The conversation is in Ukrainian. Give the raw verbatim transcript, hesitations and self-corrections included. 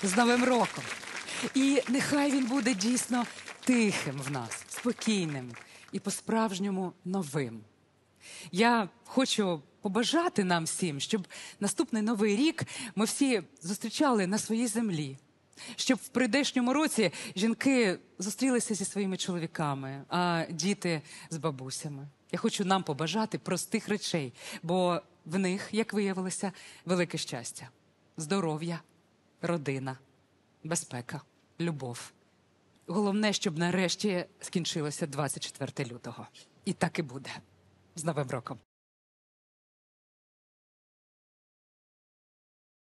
З Новим роком! І нехай він буде дійсно тихим в нас, спокійним і по-справжньому новим. Я хочу побажати нам всім, щоб наступний Новий рік ми всі зустрічали на своїй землі. Щоб в прийдешньому році жінки зустрілися зі своїми чоловіками, а діти з бабусями. Я хочу нам побажати простих речей, бо в них, як виявилося, велике щастя. Здоров'я, родина, безпека, любов. Головне, щоб нарешті скінчилося двадцять четверте лютого. І так і буде. З Новим роком!